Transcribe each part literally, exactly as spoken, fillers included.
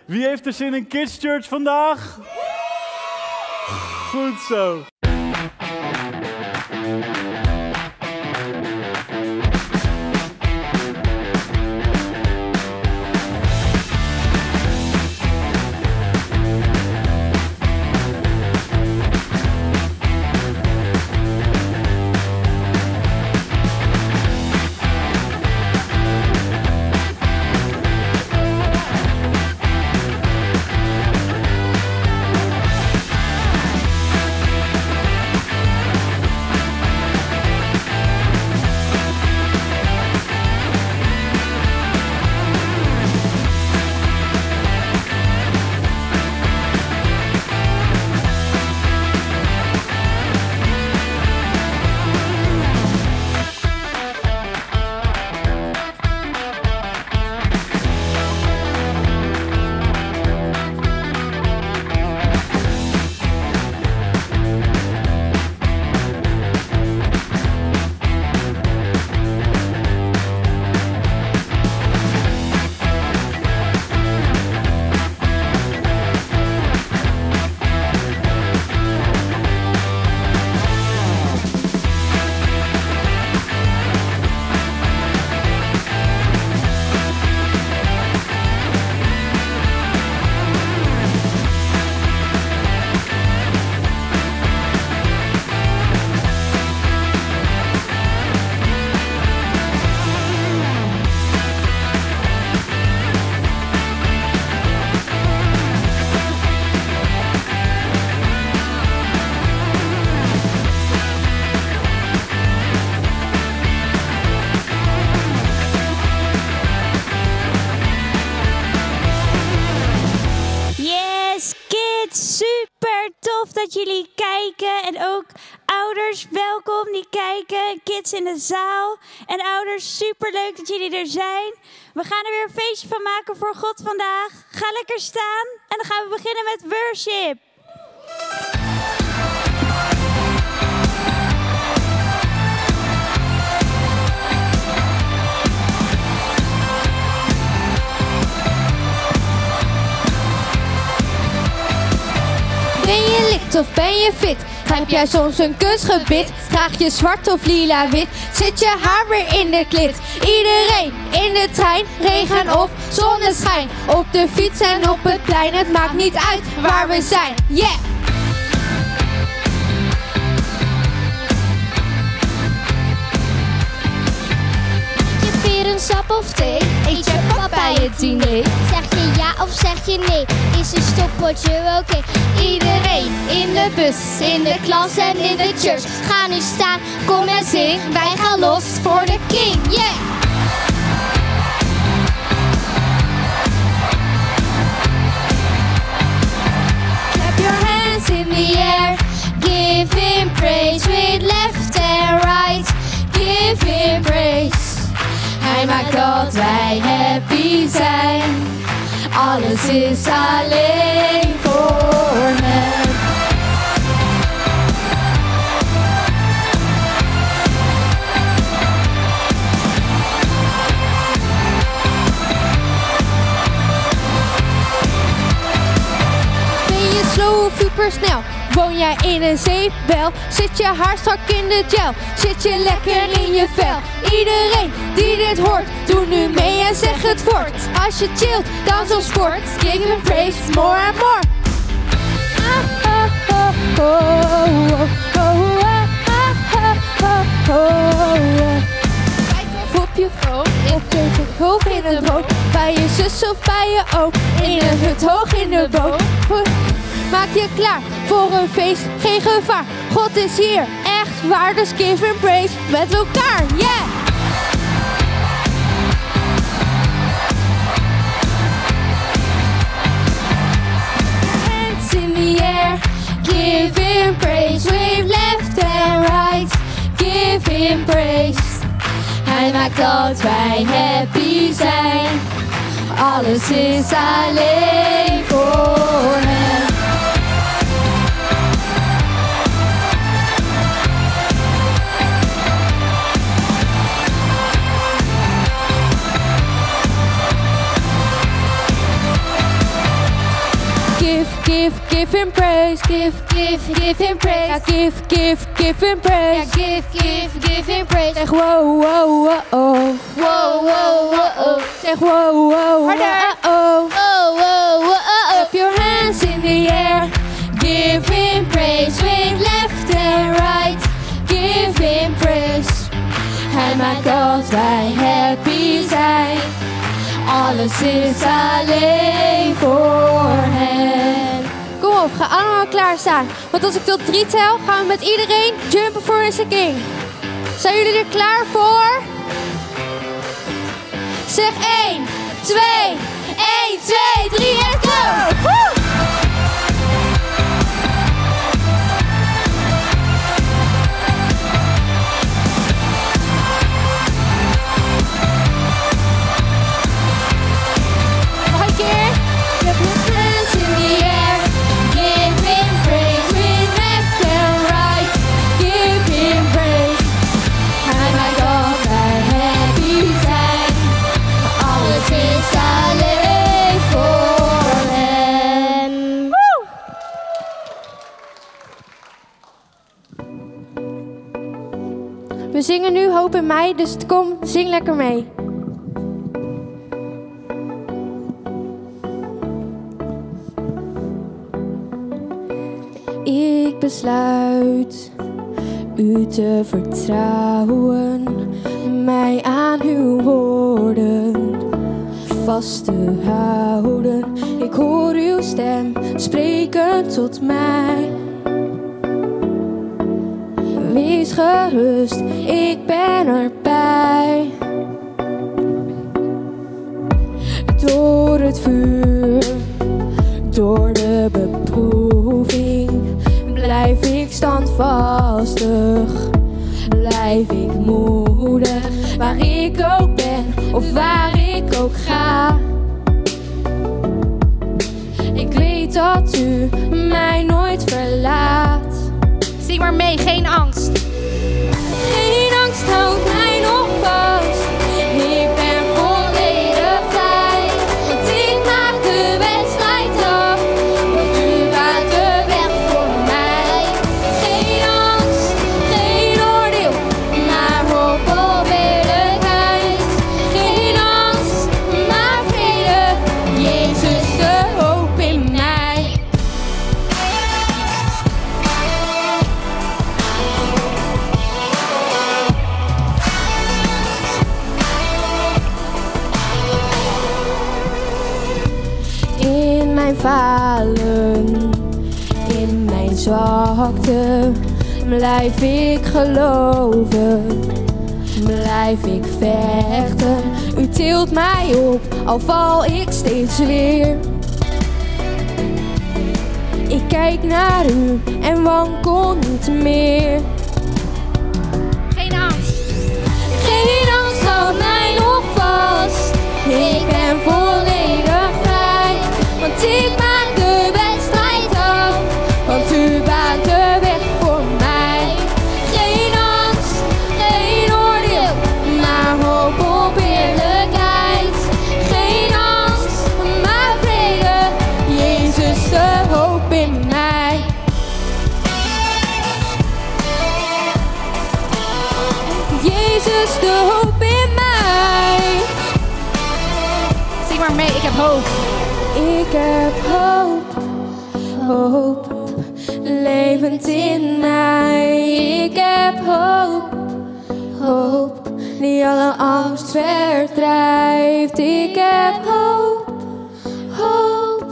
Wie heeft er zin in Kids Church vandaag? Goed zo. Dat jullie kijken en ook ouders, welkom die kijken, kids in de zaal en ouders, superleuk dat jullie er zijn. We gaan er weer een feestje van maken voor God vandaag. Ga lekker staan en dan gaan we beginnen met worship. Ben je licht of ben je fit? Heb jij soms een kunstgebit? Draag je zwart of lila wit? Zit je haar weer in de klit? Iedereen in de trein, regen of zonneschijn. Op de fiets en op het plein, het maakt niet uit waar we zijn. Yeah! Een sap of thee? Eet je pap bij het diner? Zeg je ja of zeg je nee? Is een stopwoordje oké? Okay? Iedereen in de bus, in de klas en in de church. Ga nu staan, kom en zing. Wij gaan los voor de King, yeah! Clap your hands in the air. Give him praise with left and right. Give him praise. Hij maakt dat wij happy zijn. Alles is alleen voor hem. Ben je slow of supersnel? Woon jij in een zeepbel? Zit je haar strak in de gel? Zit je lekker in je vel? Iedereen die dit hoort, doe nu mee en zeg het voort. Als je chillt, dans of sport, give him praise more and more. Ah, ah, oh, oh, oh, oh, ah, ah, oh, oh. Kijk of op je phone, op je hoog in het boot. Bij je zus of bij je oom, in een hut hoog in de boot. Maak je klaar voor een feest, geen gevaar. God is hier, echt waar, dus give him praise met elkaar, yeah! Hands in the air, give him praise. Wave left and right, give him praise. Hij maakt dat wij happy zijn. Alles is alleen voor hem. give, give him praise. Give, give, give him praise. Ja, give, give, give him praise. Ja, give, give, give him praise. Zeg wow, wow, wow, oh. Wow, wow, wow, oh. Zeg wow, wow, wow, oh. Oh, wow, wow, oh. Clap your hands in the air. Give him praise with left and right. Give him praise. Hij maakt dat wij happy zijn. Alles is alleen voor hem. Kom op, ga allemaal klaarstaan. Want als ik tot drie tel, gaan we met iedereen jumpen voor een king. Zijn jullie er klaar voor? Zeg één, twee, één, twee, drie en go! Woe! Nog een keer. Clap your hands in the air. Give him praise with left and right. Give him praise. Hij maakt dat wij happy zijn. Alles is alleen voor hem. Woe! We zingen nu Hoop in mij, dus kom, zing lekker mee. Ik besluit u te vertrouwen, mij aan uw woorden vast te houden. Ik hoor uw stem spreken tot mij. Wees gerust, ik ben erbij. Door het vuur, door de beproeving, blijf ik standvastig, blijf ik moedig. Waar ik ook ben of waar ik ook ga, ik weet dat u mij nooit verlaat. Zing maar mee, geen angst. Geen angst houdt mij nog vast. Ik ben volledig vrij. Want ik maak de wedstrijd af. Want u baant de weg voor mij. Geen angst, geen oordeel, maar hoop op eerlijkheid. Geen angst, maar vrede. Jezus, de hoop in mij. In mijn falen, in mijn zwakte, blijf ik geloven, blijf ik vechten. U tilt mij op, al val ik steeds weer. Ik kijk naar u en wankel niet meer. Geen angst. Geen angst houdt mij nog vast. Ik ben volledig vrij. Want ik maak de wedstrijd af. Want u baant de weg voor mij. Geen angst, geen oordeel, maar hoop op eerlijkheid. Geen angst, maar vrede. Jezus, de hoop in mij. Jezus, de hoop in mij. Zing maar mee, ik heb hoop. Ik heb hoop, hoop, levend in mij. Ik heb hoop, hoop, die alle angst verdrijft. Ik heb hoop, hoop,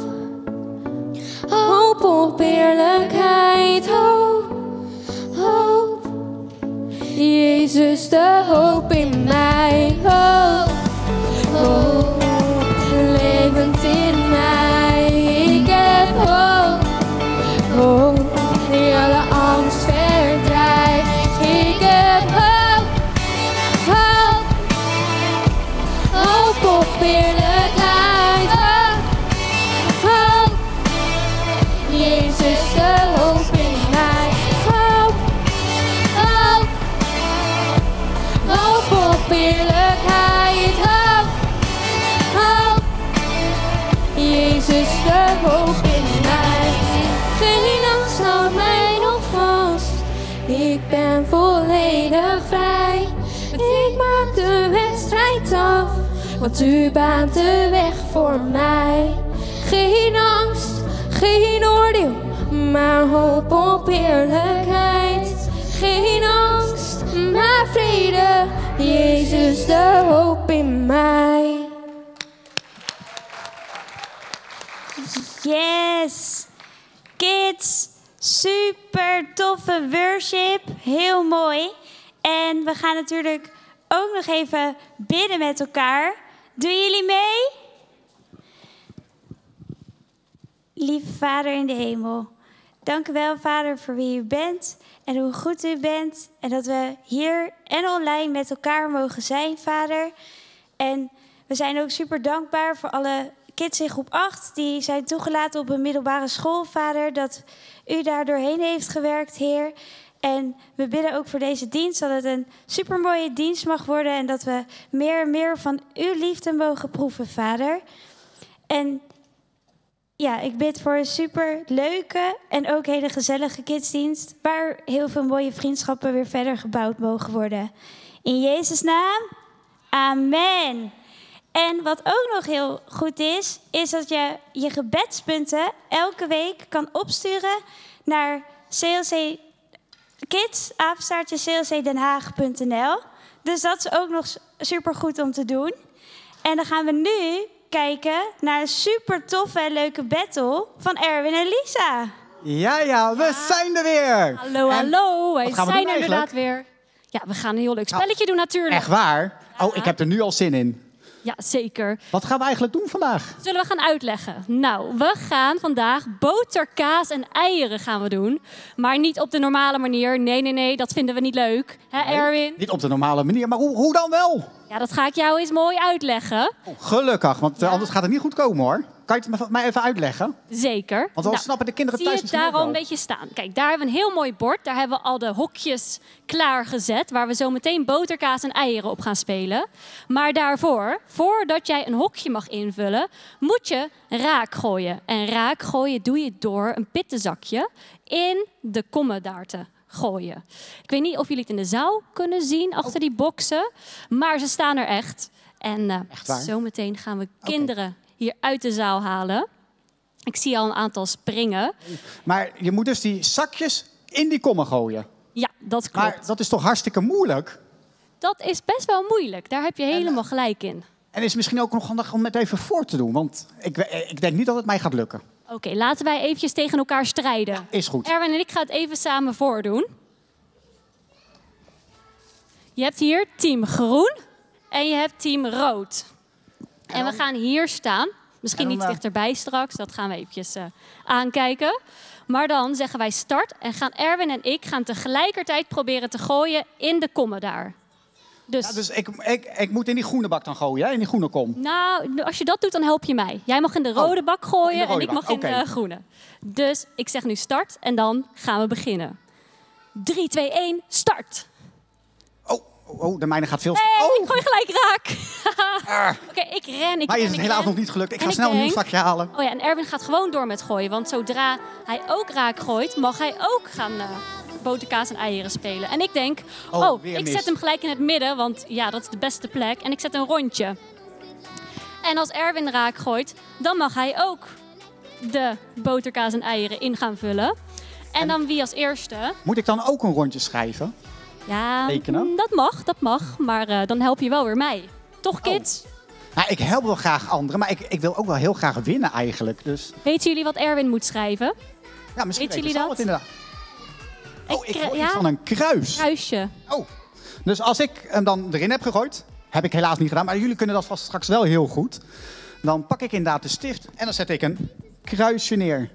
hoop op eerlijkheid. Hoop, hoop, Jezus, de hoop in mij. Hoop, hoop, levend in mij. Ik heb hoop, hoop, die alle angst verdrijft. Ik heb hoop, hoop, hoop op eerlijkheid. Hoop, hoop, Jezus, de hoop in mij. Hoop, hoop, hoop op eerlijkheid. veilig vrij. Ik maak de wedstrijd af, want u baant de weg voor mij. Geen angst, geen oordeel, maar hoop op eerlijkheid. Geen angst, maar vrede, Jezus de hoop in mij. Yes! Kids, super toffe worship. Heel mooi. En we gaan natuurlijk ook nog even bidden met elkaar. Doen jullie mee? Lieve Vader in de hemel, dank u wel, Vader, voor wie u bent en hoe goed u bent. En dat we hier en online met elkaar mogen zijn, Vader. En we zijn ook super dankbaar voor alle kids in groep acht die zijn toegelaten op een middelbare school, Vader. Dat u daar doorheen heeft gewerkt, Heer. En we bidden ook voor deze dienst, dat het een supermooie dienst mag worden. En dat we meer en meer van uw liefde mogen proeven, Vader. En ja, ik bid voor een super leuke en ook hele gezellige kidsdienst, waar heel veel mooie vriendschappen weer verder gebouwd mogen worden. In Jezus' naam, amen. En wat ook nog heel goed is, is dat je je gebedspunten elke week kan opsturen naar C L C Kids, apenstaartje c l c den haag punt n l. Dus dat is ook nog super goed om te doen. En dan gaan we nu kijken naar een super toffe en leuke battle van Erwin en Lisa. Ja, ja, we zijn er weer. Hallo, En hallo. Wij wat gaan we zijn doen er inderdaad eigenlijk? weer. Ja, we gaan een heel leuk spelletje doen natuurlijk. Echt waar? Oh, ik heb er nu al zin in. Ja, zeker. Wat gaan we eigenlijk doen vandaag? Zullen we gaan uitleggen? Nou, we gaan vandaag boter, kaas en eieren gaan we doen. Maar niet op de normale manier. Nee, nee, nee, dat vinden we niet leuk. Hè, Erwin? Niet op de normale manier, maar hoe, hoe dan wel? Ja, dat ga ik jou eens mooi uitleggen. Oh, gelukkig, want uh, anders gaat het niet goed komen hoor. Kan je het mij even uitleggen? Zeker. Want dan Nou, snappen de kinderen zie thuis je het misschien daar ook al een wel. beetje staan? Kijk, daar hebben we een heel mooi bord. Daar hebben we al de hokjes klaargezet, waar we zo meteen boterkaas en eieren op gaan spelen. Maar daarvoor, voordat jij een hokje mag invullen, moet je raak gooien. En raak gooien doe je door een pittenzakje in de kommen daar te gooien. Ik weet niet of jullie het in de zaal kunnen zien, achter die boksen. Maar ze staan er echt. En uh, Echt waar? zometeen gaan we kinderen hier uit de zaal halen. Ik zie al een aantal springen. Maar je moet dus die zakjes in die kommen gooien. Ja, dat klopt. Maar dat is toch hartstikke moeilijk? Dat is best wel moeilijk. Daar heb je helemaal gelijk in. En is misschien ook nog handig om het even voor te doen. Want ik, ik denk niet dat het mij gaat lukken. Oké, okay, laten wij eventjes tegen elkaar strijden. Ja, is goed. Erwin en ik gaan het even samen voordoen. Je hebt hier team groen en je hebt team rood. En, en we gaan hier staan. Misschien dan, iets uh... dichterbij straks. Dat gaan we eventjes uh, aankijken. Maar dan zeggen wij start. En gaan Erwin en ik gaan tegelijkertijd proberen te gooien in de kommen daar. Dus, Ja, dus ik, ik, ik moet in die groene bak dan gooien, hè? In die groene kom. Nou, als je dat doet, dan help je mij. Jij mag in de rode bak gooien in de rode en ik bak. mag in Oké. de groene. Dus ik zeg nu start en dan gaan we beginnen. drie, twee, één, start! Oh, oh, de mijne gaat veel... Nee, oh. ik gooi gelijk raak. Ah. Oké, ik ren, ik Maar ren, is het ik helaas ren. nog niet gelukt. Ik En ga ik snel een nieuw denk- zakje halen. Oh ja, en Erwin gaat gewoon door met gooien. Want zodra hij ook raak gooit, mag hij ook gaan uh, boterkaas en eieren spelen. En ik denk, Oh, oh, weer ik mis. zet hem gelijk in het midden. Want ja, dat is de beste plek. En ik zet een rondje. En als Erwin raak gooit, dan mag hij ook de boterkaas en eieren in gaan vullen. En, En- dan wie als eerste? Moet ik dan ook een rondje schrijven? Ja, Tekenen? mm, dat mag, dat mag. Maar uh, dan help je wel weer mij. Toch, kids? Nou, ik help wel graag anderen, maar ik, ik wil ook wel heel graag winnen eigenlijk. Dus Weten jullie wat Erwin moet schrijven? ja, misschien Weten weet jullie Sal dat? het inderdaad. Oh, ik kri- hoor ja? iets van een kruis. Kruisje. Oh, dus als ik hem dan erin heb gegooid, heb ik helaas niet gedaan, maar jullie kunnen dat vast straks wel heel goed. Dan pak ik inderdaad de stift en dan zet ik een kruisje neer.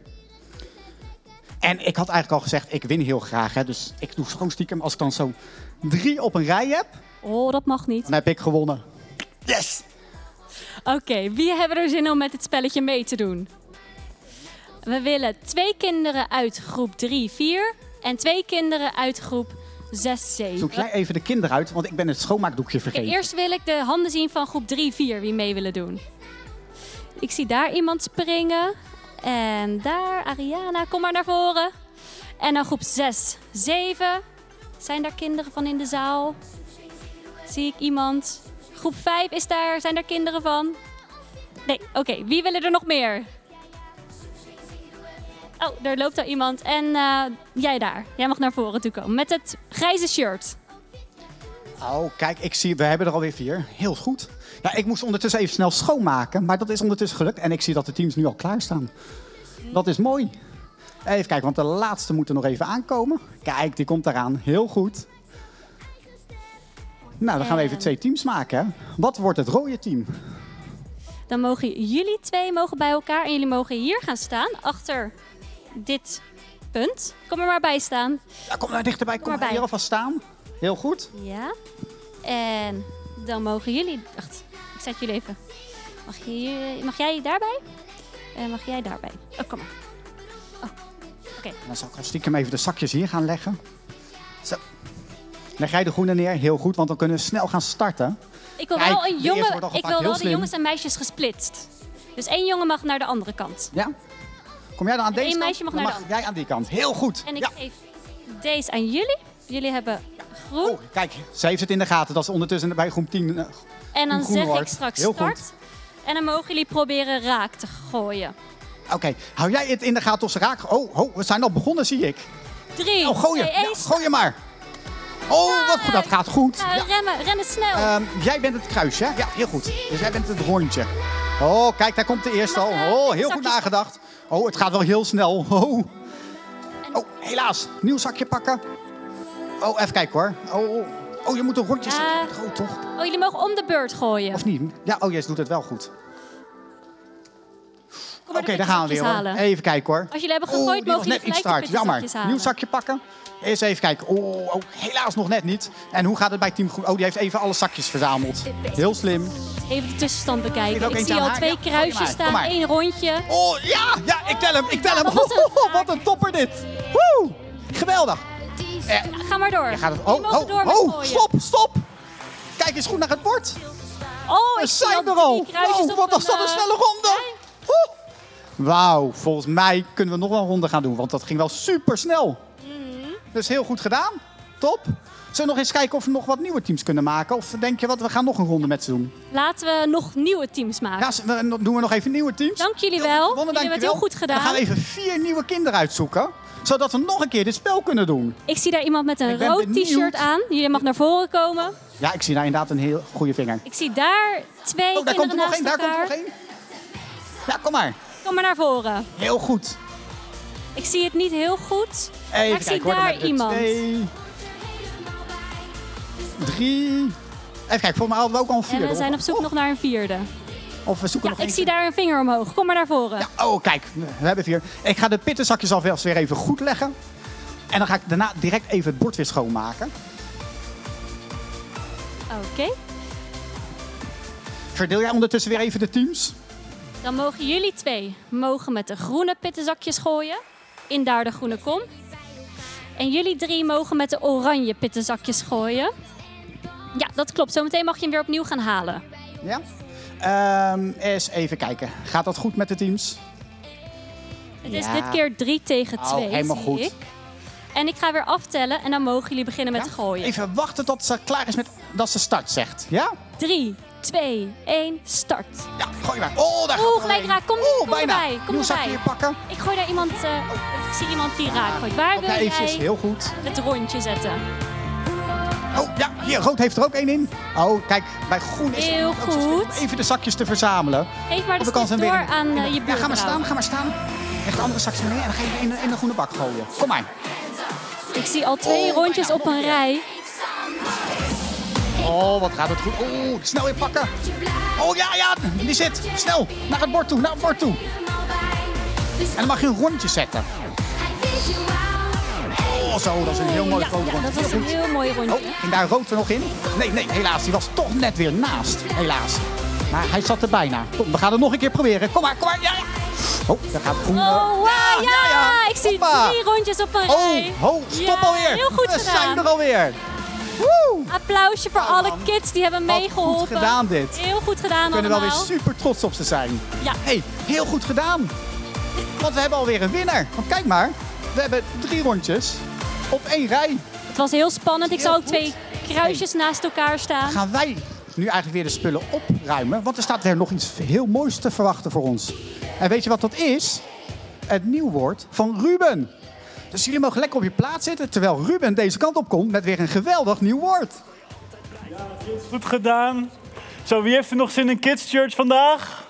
En ik had eigenlijk al gezegd, ik win heel graag. Hè, dus ik doe gewoon stiekem, als ik dan zo drie op een rij heb, Oh, dat mag niet. dan heb ik gewonnen. Yes! Oké, wie hebben er zin om met dit spelletje mee te doen? We willen twee kinderen uit groep drie, vier en twee kinderen uit groep zes, zeven. Zoek jij even de kinderen uit, want ik ben het schoonmaakdoekje Oké, vergeten. eerst wil ik de handen zien van groep drie, vier, wie mee willen doen. Ik zie daar iemand springen. En daar, Ariana, kom maar naar voren. En dan groep zes, zeven. Zijn daar kinderen van in de zaal? Zie ik iemand? Groep vijf is daar. Zijn daar kinderen van? Nee, oké. Okay. Wie willen er nog meer? Oh, daar loopt al iemand. En uh, jij daar. Jij mag naar voren toe komen. Met het grijze shirt. Oh, kijk, ik zie, we hebben er alweer vier. Heel goed. Ja, ik moest ondertussen even snel schoonmaken, maar dat is ondertussen gelukt. En ik zie dat de teams nu al klaarstaan. Dat is mooi. Even kijken, want de laatste moet er nog even aankomen. Kijk, die komt eraan. Heel goed. Nou, dan gaan we even twee teams maken. Hè. Wat wordt het rode team? Dan mogen jullie twee mogen bij elkaar en jullie mogen hier gaan staan, achter dit punt. Kom er maar bij staan. Ja, kom maar dichterbij, kom, Kom maar maar bij. hier alvast staan. Heel goed. Ja. En dan mogen jullie... Wacht, ik zet jullie even. Mag, je hier, mag jij daarbij? En mag jij daarbij? Oh, kom maar. Oh, oké. Okay. Dan zal ik al stiekem even de zakjes hier gaan leggen. Zo. Leg jij de groene neer? Heel goed, want dan kunnen we snel gaan starten. Ik wil Kijk, wel, de een eerste jongen, wordt al ik gepakt, wil heel wel de slim. jongens en meisjes gesplitst. Dus één jongen mag naar de andere kant. Ja? Kom jij dan aan En deze één kant? meisje mag Dan naar de mag andere. jij aan die kant. Heel goed. En ik Ja. geef deze aan jullie. Jullie hebben groen. Oh, kijk, ze heeft het in de gaten. Dat is ondertussen bij groep tien. Uh, en dan groen zeg wordt. ik straks Heel start. goed. En dan mogen jullie proberen raak te gooien. Oké, okay. Hou jij het in de gaten of ze raken? Oh, oh, we zijn al begonnen, zie ik. Drie, Oh, gooi je. twee, één, Ja, gooi je maar. Oh, wat goed. Dat gaat goed. Nou, Ja. remmen, rennen snel. Ehm, jij bent het kruisje, hè? Ja, heel goed. Dus jij bent het rondje. Oh, kijk, daar komt de eerste al. Oh, heel goed nagedacht. Oh, het gaat wel heel snel. Oh, oh helaas. Nieuw zakje pakken. Oh, even kijken hoor. Oh, oh. oh je moet een rondje Ja. zetten. Groot, toch? Oh, jullie mogen om de beurt gooien. Of niet? Ja, oh, jij doet het wel goed. Kom Oké, maar de daar gaan we weer zakjes hoor. halen. Even kijken hoor. Als jullie hebben Oh, gegooid, die was mogen net jullie iets gelijk te de hard. Jammer. pittenzakjes halen. Nieuw zakje pakken. Eens even kijken. Oh, oh, helaas nog net niet. En hoe gaat het bij Team Groen? Oh, die heeft even alle zakjes verzameld. Heel slim. Even de tussenstand Wil bekijken. je ook Ik eentje zie aan al haar? twee Ja, gooi kruisjes maar, kom staan, maar. één rondje. Oh, ja, ja, ik tel hem, ik tel hem. dat was een Oh, wat een topper dit. Woe, geweldig. Eh, Ga maar door. ja, gaat het, Jullie oh, mogen oh, door met oh, gooien. stop, stop. Kijk eens goed naar het bord. Oh, We ik zie zijn al er al. drie kruisjes Wow, op wat een, was dat een eh, snelle ronde. lijn. Oeh. Wauw, volgens mij kunnen we nog wel een ronde gaan doen, want dat ging wel super snel. Mhm. Dus heel goed gedaan. Top. Zullen we nog eens kijken of we nog wat nieuwe teams kunnen maken? Of denk je wat, we gaan nog een ronde met ze doen? Laten we nog nieuwe teams maken. Ja, z- we- doen we nog even nieuwe teams? Dank jullie Heel wel. goed gewonnen, Jullie hebben het dankjewel. heel goed gedaan. Dan gaan we even vier nieuwe kinderen uitzoeken. Zodat we nog een keer dit spel kunnen doen. Ik zie daar iemand met Ik een ben rood benieuwd. t-shirt aan. Jullie mag naar voren komen. Ja, ik zie daar inderdaad een heel goede vinger. Ik zie daar twee Oh, daar komt kinderen er nog naast één, daar komt er elkaar. nog één. Ja, kom maar. Kom maar naar voren. Heel goed. Ik zie het niet heel goed. Even maar ik kijken zie hoor, dan daar hebben we iemand. Twee. Drie. Even kijken, volgens mij hadden we ook al een En vierde. we zijn op zoek of, nog naar een vierde. Of we zoeken Ja, nog ik eentje. zie daar een vinger omhoog. Kom maar naar voren. Ja, oh, kijk, we hebben vier. Ik ga de pittenzakjes alvast weer even goed leggen. En dan ga ik daarna direct even het bord weer schoonmaken. Oké. Verdeel jij ondertussen weer even de teams? Dan mogen jullie twee mogen met de groene pittenzakjes gooien. In daar de groene kom. En jullie drie mogen met de oranje pittenzakjes gooien. Ja, dat klopt. Zometeen mag je hem weer opnieuw gaan halen. Ja? Ehm eens even kijken. Gaat dat goed met de teams? Het is Ja. dit keer drie tegen Oh, twee, helemaal zie goed. ik. En ik ga weer aftellen en dan mogen jullie beginnen met Ja? gooien. Even wachten tot ze klaar is met dat ze start zegt. Ja? drie, twee, één, start. Ja, gooi maar. Oh, daar gaat Oeh, er gelijk een. raak. Kom, Oeh, kom bijna. erbij. Kom Nieuw zakje erbij. hier pakken. Ik gooi daar iemand... eh, oh, ik zie iemand die raak gooit. Waar Oké, wil eventjes. jij Heel goed. het rondje zetten? Oh, ja, hier, rood heeft er ook één in. Oh, kijk, bij groen is Heel het ook zo slim om goed. even de zakjes te verzamelen. Geef maar de Op de kans stift en door weer in- aan in de- eh, je Ja, ga maar buurvrouw. staan, ga maar staan. Leg de andere zakjes maar neer en dan ga je in de, in de groene bak gooien. Kom maar. Ik zie al twee Oh, rondjes bijna. op een rij. Oh, wat gaat het goed. Oh, snel weer pakken. Oh, ja, ja, die zit. Snel, naar het bord toe, naar het bord toe. En dan mag je een rondje zetten. Oh, zo, dat is een heel mooi Ja, groot ja, rondje. dat was Heel een goed. heel mooi rondje. Oh, ging daar rood er nog in? Nee, nee, helaas. Die was toch net weer naast. Helaas. Maar hij zat er bijna. Kom, we gaan het nog een keer proberen. Kom maar, kom maar. Ja, ja. Oh, daar gaat groen. Oh, wow, ja, ja, ja. ik zie Hoppa. drie rondjes op een Oh, rij. ho, stop Ja, alweer. heel goed we gedaan. zijn er alweer. Woe. Applausje voor Ja, alle man. kids die hebben Wat meegeholpen. goed gedaan dit. Heel goed gedaan We kunnen wel weer allemaal. super trots op ze zijn. Ja. Hey, heel goed gedaan. Want we hebben alweer een winnaar. Want kijk maar, we hebben drie rondjes op één rij. Het was heel spannend. Ik zag ook twee kruisjes naast elkaar staan. Gaan wij nu eigenlijk weer de spullen opruimen? Want er staat er nog iets heel moois te verwachten voor ons. En weet je wat dat is? Het nieuw woord van Ruben. Dus jullie mogen lekker op je plaats zitten terwijl Ruben deze kant op komt met weer een geweldig nieuw woord. Ja, goed gedaan. Zo, wie heeft er nog zin in Kids Church vandaag?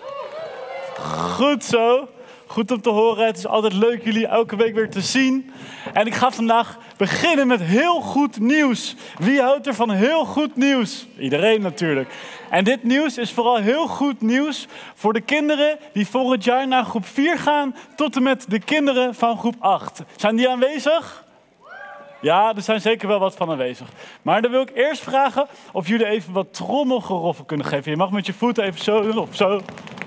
Goed zo. Goed om te horen. Het is altijd leuk jullie elke week weer te zien. En ik ga vandaag beginnen met heel goed nieuws. Wie houdt er van heel goed nieuws? Iedereen natuurlijk. En dit nieuws is vooral heel goed nieuws voor de kinderen die volgend jaar naar groep vier gaan tot en met de kinderen van groep acht. Zijn die aanwezig? Ja, er zijn zeker wel wat van aanwezig. Maar dan wil ik eerst vragen of jullie even wat trommelgeroffel kunnen geven. Je mag met je voeten even zo doen of zo.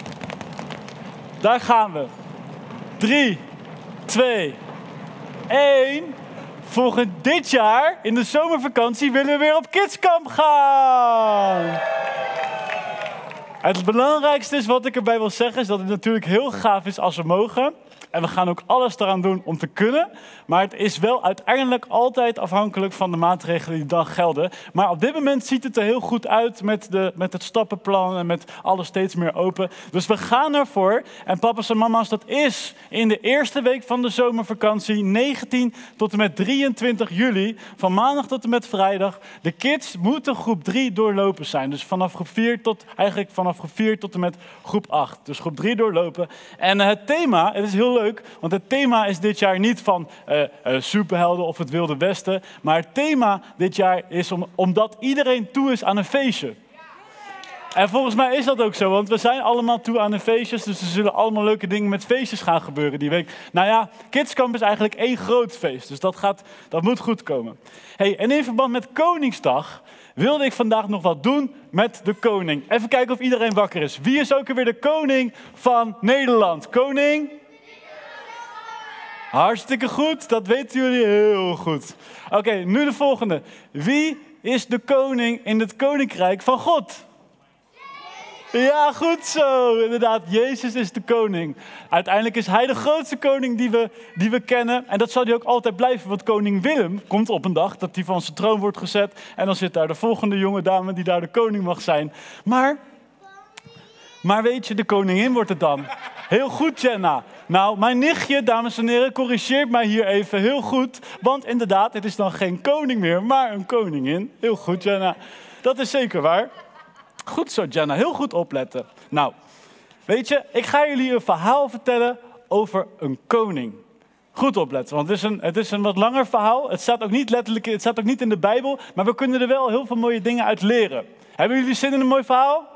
Daar gaan we. Drie, twee, één. Volgend dit jaar, in de zomervakantie, willen we weer op Kidskamp gaan. Het belangrijkste is wat ik erbij wil zeggen, is dat het natuurlijk heel gaaf is als we mogen. En we gaan ook alles eraan doen om te kunnen. Maar het is wel uiteindelijk altijd afhankelijk van de maatregelen die dan gelden. Maar op dit moment ziet het er heel goed uit met, de, met het stappenplan en met alles steeds meer open. Dus we gaan ervoor. En papa's en mama's, dat is in de eerste week van de zomervakantie, negentien tot en met drieëntwintig juli, van maandag tot en met vrijdag. De kids moeten groep drie doorlopen zijn. Dus vanaf groep vier tot, eigenlijk vanaf groep vier tot en met groep acht. Dus groep drie doorlopen. En het thema, het is heel leuk. Want het thema is dit jaar niet van uh, uh, superhelden of het Wilde Westen. Maar het thema dit jaar is om, omdat iedereen toe is aan een feestje. En volgens mij is dat ook zo, want we zijn allemaal toe aan de feestjes. Dus er zullen allemaal leuke dingen met feestjes gaan gebeuren die week. Nou ja, Kidskamp is eigenlijk één groot feest. Dus dat, gaat, dat moet goed komen. Hey, en in verband met Koningsdag wilde ik vandaag nog wat doen met de koning. Even kijken of iedereen wakker is. Wie is ook alweer de koning van Nederland? Koning? Hartstikke goed, dat weten jullie heel goed. Oké, okay, nu de volgende. Wie is de koning in het koninkrijk van God? Ja, goed zo. Inderdaad, Jezus is de koning. Uiteindelijk is hij de grootste koning die we, die we kennen. En dat zal hij ook altijd blijven. Want koning Willem komt op een dag dat hij van zijn troon wordt gezet. En dan zit daar de volgende jonge dame die daar de koning mag zijn. Maar, maar weet je, de koningin wordt het dan. Heel goed, Jenna. Nou, mijn nichtje, dames en heren, corrigeert mij hier even heel goed. Want inderdaad, het is dan geen koning meer, maar een koningin. Heel goed, Jenna. Dat is zeker waar. Goed zo, Jenna. Heel goed opletten. Nou, weet je, ik ga jullie een verhaal vertellen over een koning. Goed opletten, want het is een, het is een wat langer verhaal. Het staat ook niet letterlijk, het staat ook niet in de Bijbel, maar we kunnen er wel heel veel mooie dingen uit leren. Hebben jullie zin in een mooi verhaal?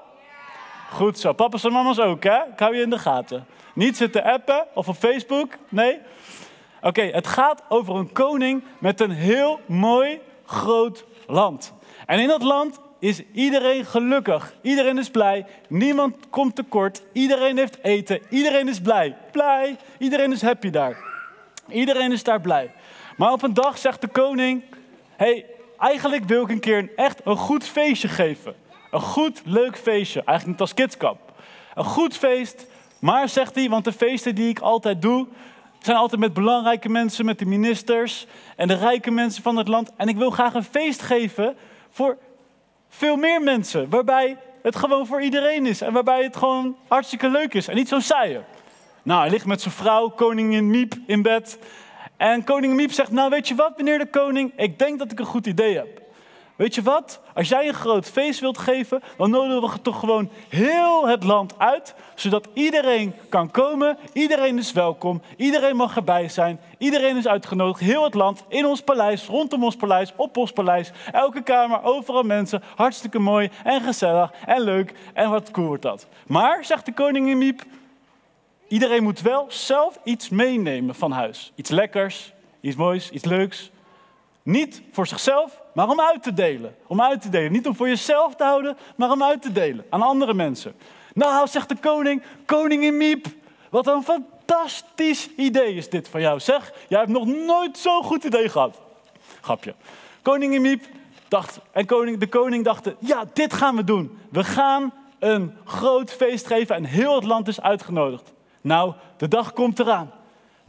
Goed zo. Papa's en mama's ook, hè? Ik hou je in de gaten. Niet zitten appen of op Facebook, nee? Oké, okay, het gaat over een koning met een heel mooi groot land. En in dat land is iedereen gelukkig. Iedereen is blij. Niemand komt tekort. Iedereen heeft eten. Iedereen is blij. Blij. Iedereen is happy daar. Iedereen is daar blij. Maar op een dag zegt de koning: hey, eigenlijk wil ik een keer een echt een goed feestje geven. Een goed, leuk feestje. Eigenlijk niet als Kidskamp. Een goed feest. Maar, zegt hij, want de feesten die ik altijd doe, zijn altijd met belangrijke mensen, met de ministers en de rijke mensen van het land. En ik wil graag een feest geven voor veel meer mensen. Waarbij het gewoon voor iedereen is. En waarbij het gewoon hartstikke leuk is. En niet zo saai. Nou, hij ligt met zijn vrouw, koningin Miep, in bed. En koningin Miep zegt: nou, weet je wat, meneer de koning? Ik denk dat ik een goed idee heb. Weet je wat? Als jij een groot feest wilt geven, dan nodigen we toch gewoon heel het land uit, zodat iedereen kan komen, iedereen is welkom, iedereen mag erbij zijn, iedereen is uitgenodigd, heel het land, in ons paleis, rondom ons paleis, op ons paleis, elke kamer, overal mensen, hartstikke mooi en gezellig en leuk en wat cool wordt dat. Maar, zegt de koningin Miep, iedereen moet wel zelf iets meenemen van huis. Iets lekkers, iets moois, iets leuks. Niet voor zichzelf, maar om uit te delen. Om uit te delen. Niet om voor jezelf te houden, maar om uit te delen aan andere mensen. Nou, zegt de koning, koningin Miep, wat een fantastisch idee is dit van jou. Zeg, jij hebt nog nooit zo'n goed idee gehad. Grapje. Koningin Miep dacht, en koning, de koning dachten, ja, dit gaan we doen. We gaan een groot feest geven en heel het land is uitgenodigd. Nou, de dag komt eraan.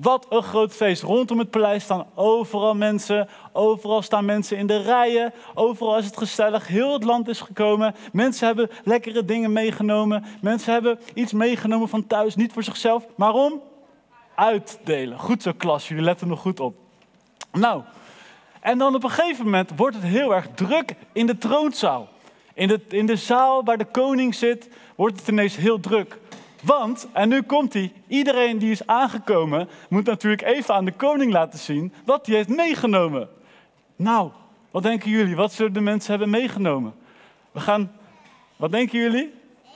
Wat een groot feest. Rondom het paleis staan overal mensen. Overal staan mensen in de rijen. Overal is het gezellig. Heel het land is gekomen. Mensen hebben lekkere dingen meegenomen. Mensen hebben iets meegenomen van thuis. Niet voor zichzelf, maar om uitdelen. Goed zo, klas. Jullie letten nog goed op. Nou, en dan op een gegeven moment wordt het heel erg druk in de troonzaal. In de, in de zaal waar de koning zit, wordt het ineens heel druk. Want, en nu komt hij, iedereen die is aangekomen moet natuurlijk even aan de koning laten zien wat hij heeft meegenomen. Nou, wat denken jullie? Wat zullen de mensen hebben meegenomen? We gaan, wat denken jullie?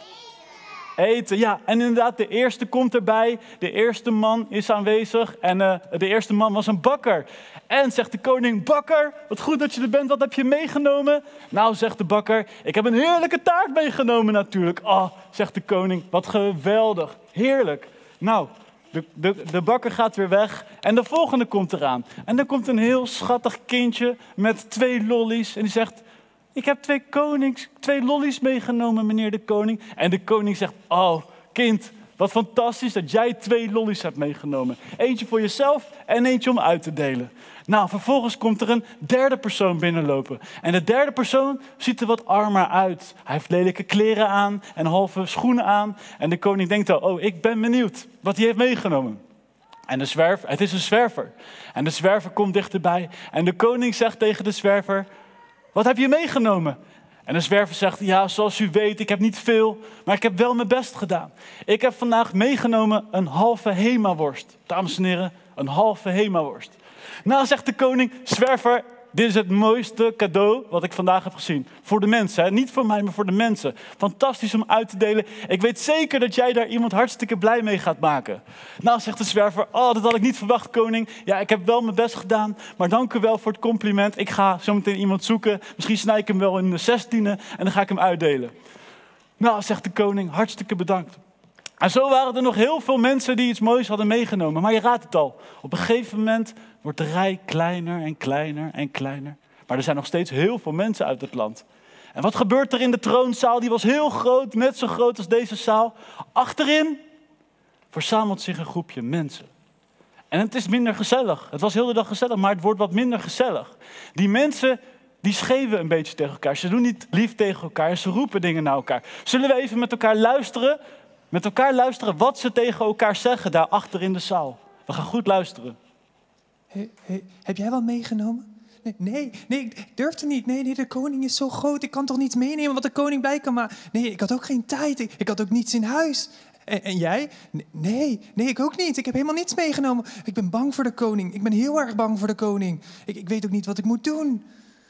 Eten. Eten, ja. En inderdaad, de eerste komt erbij. De eerste man is aanwezig. En uh, de eerste man was een bakker. En zegt de koning, bakker, wat goed dat je er bent. Wat heb je meegenomen? Nou, zegt de bakker, ik heb een heerlijke taart meegenomen natuurlijk. Oh, zegt de koning, wat geweldig. Heerlijk. Nou, de, de, de bakker gaat weer weg. En de volgende komt eraan. En dan komt een heel schattig kindje met twee lollies. En die zegt, ik heb twee, konings, twee lollies meegenomen, meneer de koning. En de koning zegt, oh, kind, wat fantastisch dat jij twee lollies hebt meegenomen. Eentje voor jezelf en eentje om uit te delen. Nou, vervolgens komt er een derde persoon binnenlopen. En de derde persoon ziet er wat armer uit. Hij heeft lelijke kleren aan en halve schoenen aan. En de koning denkt al, oh, ik ben benieuwd wat hij heeft meegenomen. En de zwerver, het is een zwerver. En de zwerver komt dichterbij. En de koning zegt tegen de zwerver, wat heb je meegenomen? En de zwerver zegt, ja, zoals u weet, ik heb niet veel, maar ik heb wel mijn best gedaan. Ik heb vandaag meegenomen een halve hema-worst. Dames en heren, een halve hema-worst. Nou, zegt de koning, zwerver, dit is het mooiste cadeau wat ik vandaag heb gezien. Voor de mensen, hè? Niet voor mij, maar voor de mensen. Fantastisch om uit te delen. Ik weet zeker dat jij daar iemand hartstikke blij mee gaat maken. Nou, zegt de zwerver, oh, dat had ik niet verwacht, koning. Ja, ik heb wel mijn best gedaan, maar dank u wel voor het compliment. Ik ga zo meteen iemand zoeken. Misschien snij ik hem wel in de zestiende en dan ga ik hem uitdelen. Nou, zegt de koning, hartstikke bedankt. En zo waren er nog heel veel mensen die iets moois hadden meegenomen. Maar je raadt het al. Op een gegeven moment wordt de rij kleiner en kleiner en kleiner. Maar er zijn nog steeds heel veel mensen uit het land. En wat gebeurt er in de troonzaal? Die was heel groot, net zo groot als deze zaal. Achterin verzamelt zich een groepje mensen. En het is minder gezellig. Het was heel de dag gezellig, maar het wordt wat minder gezellig. Die mensen, die schreeuwen een beetje tegen elkaar. Ze doen niet lief tegen elkaar, ze roepen dingen naar elkaar. Zullen we even met elkaar luisteren? Met elkaar luisteren wat ze tegen elkaar zeggen daar achter in de zaal. We gaan goed luisteren. Hey, hey, heb jij wat meegenomen? Nee, nee, nee, ik durfde niet. Nee, nee, de koning is zo groot. Ik kan toch niets meenemen wat de koning blij kan maken. Nee, ik had ook geen tijd. Ik, ik had ook niets in huis. En, en jij? Nee, nee, ik ook niet. Ik heb helemaal niets meegenomen. Ik ben bang voor de koning. Ik ben heel erg bang voor de koning. Ik, ik weet ook niet wat ik moet doen.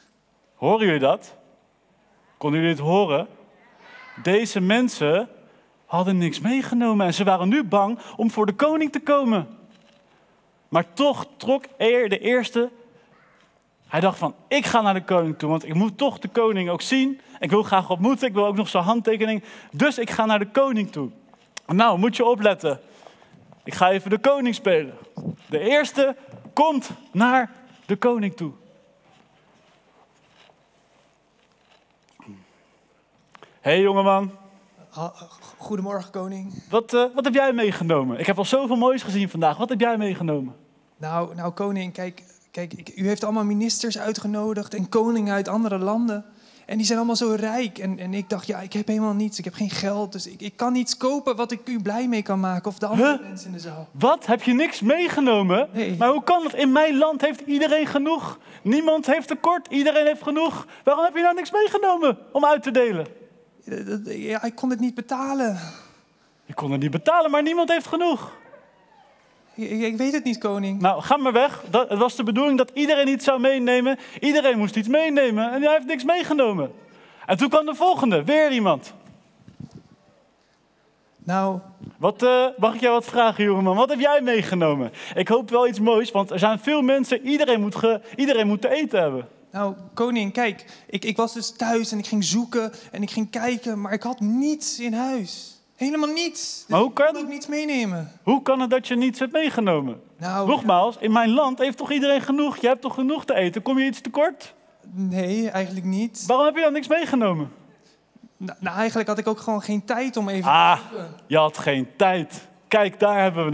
Horen jullie dat? Konden jullie het horen? Deze mensen hadden niks meegenomen en ze waren nu bang om voor de koning te komen. Maar toch trok er de eerste. Hij dacht van, ik ga naar de koning toe, want ik moet toch de koning ook zien. Ik wil graag ontmoeten, ik wil ook nog zijn handtekening. Dus ik ga naar de koning toe. Nou, moet je opletten. Ik ga even de koning spelen. De eerste komt naar de koning toe. Hé hey, jongeman. Goedemorgen, koning. Wat, uh, wat heb jij meegenomen? Ik heb al zoveel moois gezien vandaag. Wat heb jij meegenomen? Nou, nou koning, kijk, kijk ik, u heeft allemaal ministers uitgenodigd en koningen uit andere landen. En die zijn allemaal zo rijk. En, en ik dacht, ja, ik heb helemaal niets. Ik heb geen geld, dus ik, ik kan niets kopen wat ik u blij mee kan maken. Of de andere huh? mensen in de zaal. Wat? Heb je niks meegenomen? Nee. Maar hoe kan het? In mijn land heeft iedereen genoeg. Niemand heeft tekort. Iedereen heeft genoeg. Waarom heb je nou niks meegenomen om uit te delen? Ja, ik kon het niet betalen. Je kon het niet betalen, maar niemand heeft genoeg. Ik, ik weet het niet, koning. Nou, ga maar weg. Dat, het was de bedoeling dat iedereen iets zou meenemen. Iedereen moest iets meenemen en hij heeft niks meegenomen. En toen kwam de volgende. Weer iemand. Nou... Wat, uh, mag ik jou wat vragen, jongeman? Wat heb jij meegenomen? Ik hoop wel iets moois, want er zijn veel mensen. Iedereen moet, ge, iedereen moet te eten hebben. Nou, koning, kijk, ik, ik was dus thuis en ik ging zoeken en ik ging kijken, maar ik had niets in huis. Helemaal niets. Dus maar hoe kan... ik kon ook niets meenemen. Hoe kan het dat je niets hebt meegenomen? Nou, Nogmaals, in mijn land heeft toch iedereen genoeg? Je hebt toch genoeg te eten? Kom je iets tekort? Nee, eigenlijk niet. Waarom heb je dan niks meegenomen? Nou, nou, eigenlijk had ik ook gewoon geen tijd om even ah, te zoeken. Je had geen tijd. Kijk, daar hebben we hem.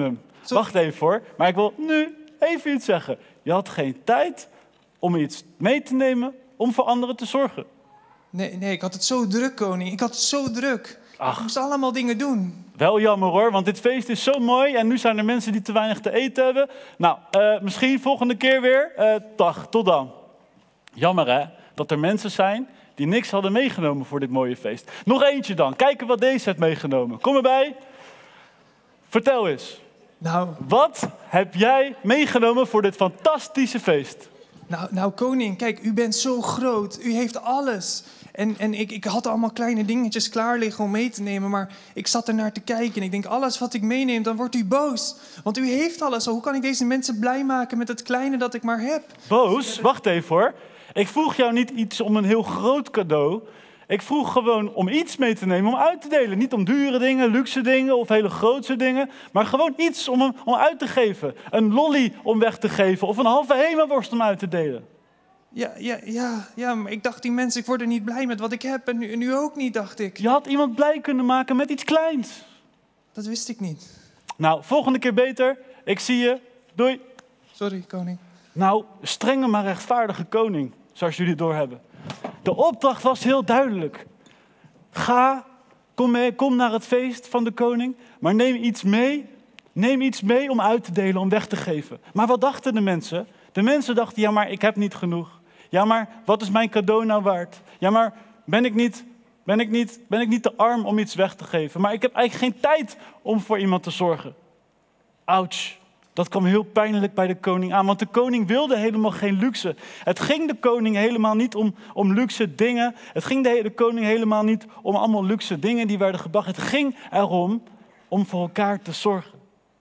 Zo... Wacht even hoor, maar ik wil nu even iets zeggen. Je had geen tijd om iets mee te nemen om voor anderen te zorgen. Nee, nee, ik had het zo druk, koning. Ik had het zo druk. Ach. Ik moest allemaal dingen doen. Wel jammer hoor, want dit feest is zo mooi en nu zijn er mensen die te weinig te eten hebben. Nou, uh, misschien volgende keer weer. Uh, dag, tot dan. Jammer hè, dat er mensen zijn die niks hadden meegenomen voor dit mooie feest. Nog eentje dan, kijken wat deze heeft meegenomen. Kom erbij. Vertel eens. Nou, Wat heb jij meegenomen voor dit fantastische feest? nou, nou koning, kijk, u bent zo groot. U heeft alles. En, en ik, ik had allemaal kleine dingetjes klaar liggen om mee te nemen, maar ik zat er naar te kijken en ik denk, alles wat ik meeneem, dan wordt u boos. Want u heeft alles. Hoe kan ik deze mensen blij maken met het kleine dat ik maar heb? Boos? Wacht even hoor. Ik vroeg jou niet iets om een heel groot cadeau. Ik vroeg gewoon om iets mee te nemen, om uit te delen. Niet om dure dingen, luxe dingen of hele grootse dingen. Maar gewoon iets om, om uit te geven. Een lolly om weg te geven of een halve Hema-worst om uit te delen. Ja, ja, ja, ja, maar ik dacht, die mensen, ik word er niet blij met wat ik heb. En nu, en nu ook niet, dacht ik. Je had iemand blij kunnen maken met iets kleins. Dat wist ik niet. Nou, volgende keer beter. Ik zie je. Doei. Sorry, koning. Nou, strenge maar rechtvaardige koning, zoals jullie doorhebben. De opdracht was heel duidelijk. Ga, kom, mee, kom naar het feest van de koning, maar neem iets mee. Neem iets mee om uit te delen, om weg te geven. Maar wat dachten de mensen? De mensen dachten, ja, maar ik heb niet genoeg. Ja, maar wat is mijn cadeau nou waard? Ja, maar ben ik niet, ben ik niet, ben ik niet te arm om iets weg te geven? Maar ik heb eigenlijk geen tijd om voor iemand te zorgen. Ouch. Dat kwam heel pijnlijk bij de koning aan, want de koning wilde helemaal geen luxe. Het ging de koning helemaal niet om, om luxe dingen. Het ging de, de koning helemaal niet om allemaal luxe dingen die werden gebracht. Het ging erom om voor elkaar te zorgen.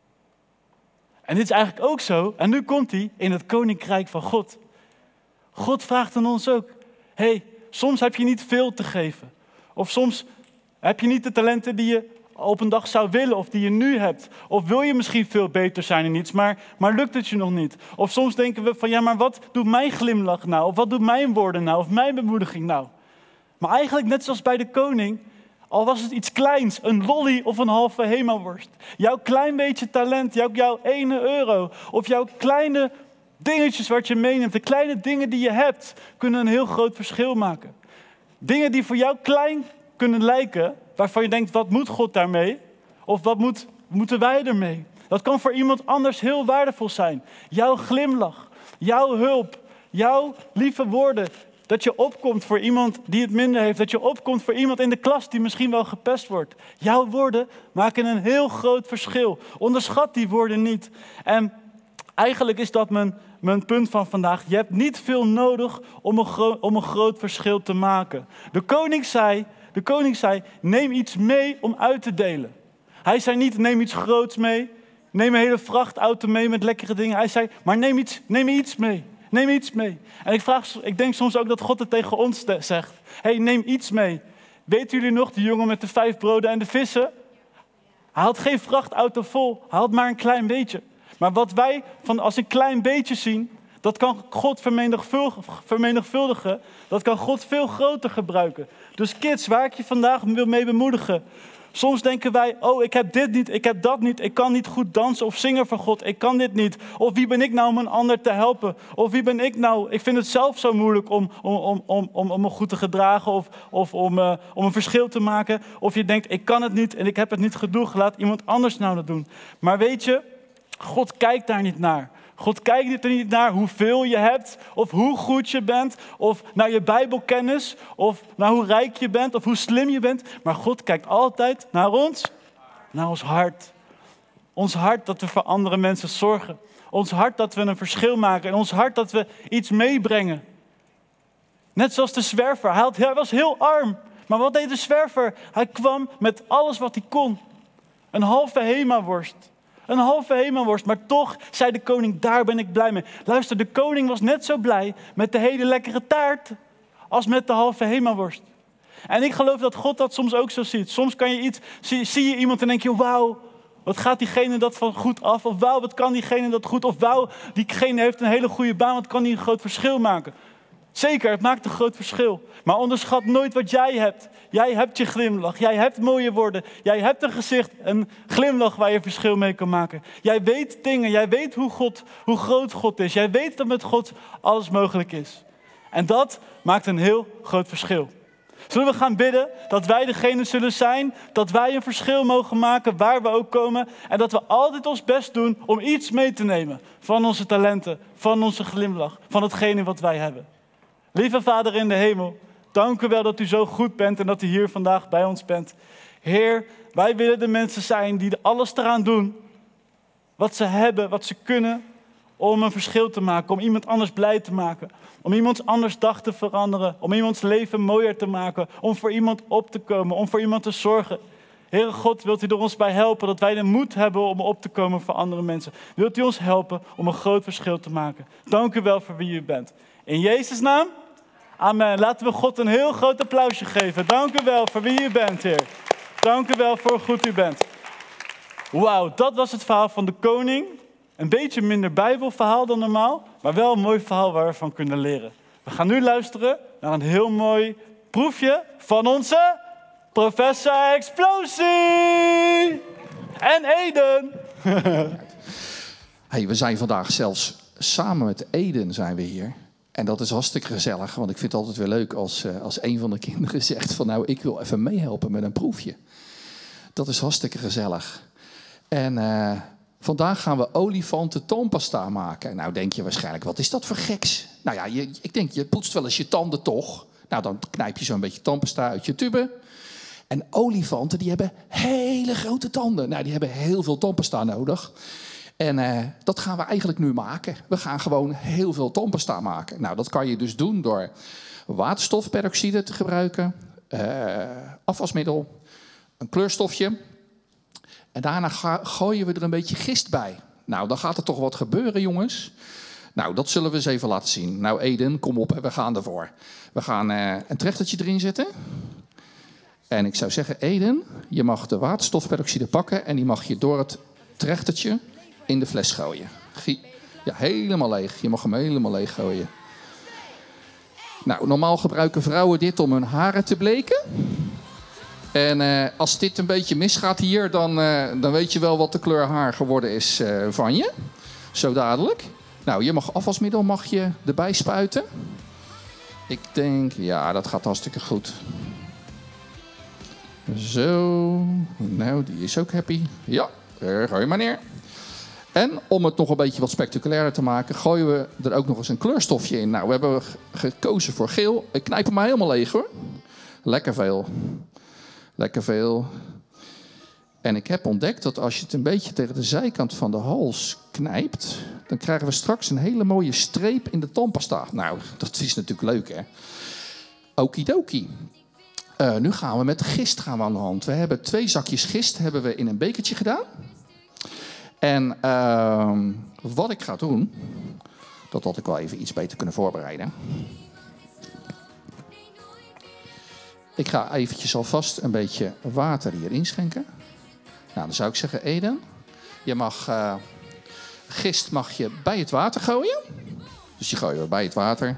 En dit is eigenlijk ook zo, en nu komt hij in het koninkrijk van God. God vraagt aan ons ook, hey, soms heb je niet veel te geven. Of soms heb je niet de talenten die je op een dag zou willen of die je nu hebt. Of wil je misschien veel beter zijn in iets, maar, maar lukt het je nog niet. Of soms denken we van, ja, maar wat doet mijn glimlach nou? Of wat doet mijn woorden nou? Of mijn bemoediging nou? Maar eigenlijk net zoals bij de koning, al was het iets kleins, een lolly of een halve Hema-worst. Jouw klein beetje talent, jouw, jouw ene euro. Of jouw kleine dingetjes wat je meeneemt. De kleine dingen die je hebt, kunnen een heel groot verschil maken. Dingen die voor jou klein kunnen lijken, waarvan je denkt, wat moet God daarmee? Of wat moet, moeten wij ermee? Dat kan voor iemand anders heel waardevol zijn. Jouw glimlach, jouw hulp, jouw lieve woorden. Dat je opkomt voor iemand die het minder heeft. Dat je opkomt voor iemand in de klas die misschien wel gepest wordt. Jouw woorden maken een heel groot verschil. Onderschat die woorden niet. En eigenlijk is dat mijn, mijn punt van vandaag. Je hebt niet veel nodig om een, gro- om een groot verschil te maken. De koning zei... De koning zei, neem iets mee om uit te delen. Hij zei niet, neem iets groots mee. Neem een hele vrachtauto mee met lekkere dingen. Hij zei, maar neem iets, neem iets mee. Neem iets mee. En ik, vraag, ik denk soms ook dat God het tegen ons te, zegt. Hé, hey, neem iets mee. Weten jullie nog, de jongen met de vijf broden en de vissen? Hij had geen vrachtauto vol. Hij had maar een klein beetje. Maar wat wij van als een klein beetje zien, dat kan God vermenigvuldigen. Dat kan God veel groter gebruiken. Dus kids, waar ik je vandaag wil mee bemoedigen. Soms denken wij, oh, ik heb dit niet, ik heb dat niet. Ik kan niet goed dansen of zingen voor God. Ik kan dit niet. Of wie ben ik nou om een ander te helpen? Of wie ben ik nou? Ik vind het zelf zo moeilijk om, om, om, om, om, om me goed te gedragen of, of om, uh, om een verschil te maken. Of je denkt, ik kan het niet en ik heb het niet genoeg. Laat iemand anders nou dat doen. Maar weet je, God kijkt daar niet naar. God kijkt er niet naar hoeveel je hebt, of hoe goed je bent, of naar je Bijbelkennis, of naar hoe rijk je bent, of hoe slim je bent. Maar God kijkt altijd naar ons, naar ons hart. Ons hart dat we voor andere mensen zorgen. Ons hart dat we een verschil maken. En ons hart dat we iets meebrengen. Net zoals de zwerver. Hij, had, hij was heel arm. Maar wat deed de zwerver? Hij kwam met alles wat hij kon. Een halve Hema-worst. Een halve Hema-worst, maar toch zei de koning, daar ben ik blij mee. Luister, de koning was net zo blij met de hele lekkere taart als met de halve Hema-worst. En ik geloof dat God dat soms ook zo ziet. Soms kan je iets, zie, zie je iemand en denk je, wauw, wat gaat diegene dat van goed af? Of wauw, wat kan diegene dat goed? Of wauw, diegene heeft een hele goede baan, wat kan die een groot verschil maken? Zeker, het maakt een groot verschil. Maar onderschat nooit wat jij hebt. Jij hebt je glimlach. Jij hebt mooie woorden. Jij hebt een gezicht, een glimlach waar je verschil mee kan maken. Jij weet dingen. Jij weet hoe, God, hoe groot God is. Jij weet dat met God alles mogelijk is. En dat maakt een heel groot verschil. Zullen we gaan bidden dat wij degene zullen zijn, dat wij een verschil mogen maken waar we ook komen. En dat we altijd ons best doen om iets mee te nemen van onze talenten, van onze glimlach, van hetgene wat wij hebben. Lieve Vader in de hemel, dank u wel dat u zo goed bent en dat u hier vandaag bij ons bent. Heer, wij willen de mensen zijn die alles eraan doen, wat ze hebben, wat ze kunnen, om een verschil te maken, om iemand anders blij te maken. Om iemands anders dag te veranderen, om iemands leven mooier te maken, om voor iemand op te komen, om voor iemand te zorgen. Heere God, wilt u er ons bij helpen dat wij de moed hebben om op te komen voor andere mensen. Wilt u ons helpen om een groot verschil te maken. Dank u wel voor wie u bent. In Jezus' naam, amen. Laten we God een heel groot applausje geven. Dank u wel voor wie u bent, Heer. Dank u wel voor hoe goed u bent. Wauw, dat was het verhaal van de koning. Een beetje minder Bijbelverhaal dan normaal, maar wel een mooi verhaal waar we van kunnen leren. We gaan nu luisteren naar een heel mooi proefje van onze Professor Explosie en Eden. Hey, we zijn vandaag zelfs samen met Eden zijn we hier. En dat is hartstikke gezellig, want ik vind het altijd weer leuk als, uh, als een van de kinderen zegt van nou, ik wil even meehelpen met een proefje. Dat is hartstikke gezellig. En uh, vandaag gaan we olifanten tandpasta maken. Nou denk je waarschijnlijk, wat is dat voor geks? Nou ja, je, ik denk, je poetst wel eens je tanden toch? Nou, dan knijp je zo'n beetje tandpasta uit je tube. En olifanten, die hebben hele grote tanden. Nou, die hebben heel veel tandpasta nodig. En uh, dat gaan we eigenlijk nu maken. We gaan gewoon heel veel tandpasta maken. Nou, dat kan je dus doen door waterstofperoxide te gebruiken. Uh, afwasmiddel, een kleurstofje. En daarna ga, gooien we er een beetje gist bij. Nou, dan gaat er toch wat gebeuren, jongens. Nou, dat zullen we eens even laten zien. Nou, Eden, kom op, we gaan ervoor. We gaan uh, een trechtertje erin zetten. En ik zou zeggen, Eden, je mag de waterstofperoxide pakken en die mag je door het trechtertje in de fles gooien. Ja, helemaal leeg. Je mag hem helemaal leeg gooien. Nou, normaal gebruiken vrouwen dit om hun haren te bleken. En uh, als dit een beetje misgaat hier, dan, uh, dan weet je wel wat de kleur haar geworden is uh, van je. Zo dadelijk. Nou, je mag afwasmiddel mag je erbij spuiten. Ik denk, ja, dat gaat hartstikke goed. Zo. Nou, die is ook happy. Ja, daar gooi je maar neer. En om het nog een beetje wat spectaculairder te maken, gooien we er ook nog eens een kleurstofje in. Nou, we hebben gekozen voor geel. Ik knijp hem maar helemaal leeg, hoor. Lekker veel. Lekker veel. En ik heb ontdekt dat als je het een beetje tegen de zijkant van de hals knijpt, dan krijgen we straks een hele mooie streep in de tandpasta. Nou, dat is natuurlijk leuk, hè? Okidoki. Uh, nu gaan we met gist gaan we aan de hand. We hebben twee zakjes gist hebben we in een bekertje gedaan. En uh, wat ik ga doen, dat had ik wel even iets beter kunnen voorbereiden. Ik ga eventjes alvast een beetje water hierin schenken. Nou, dan zou ik zeggen, Eden, je mag uh, gist mag je bij het water gooien. Dus die gooien we bij het water.